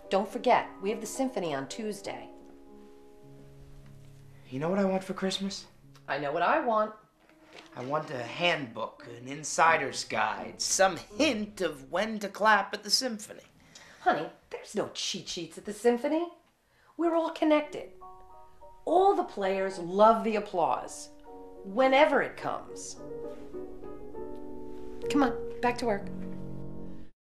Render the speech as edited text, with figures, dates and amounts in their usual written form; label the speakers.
Speaker 1: don't forget, we have the symphony on Tuesday.
Speaker 2: You know what I want for Christmas?
Speaker 1: I know what I want.
Speaker 2: I want a handbook, an insider's guide, some hint of when to clap at the symphony.
Speaker 1: Honey, there's no cheat sheets at the symphony. We're all connected. All the players love the applause, whenever it comes. Come on, back to work.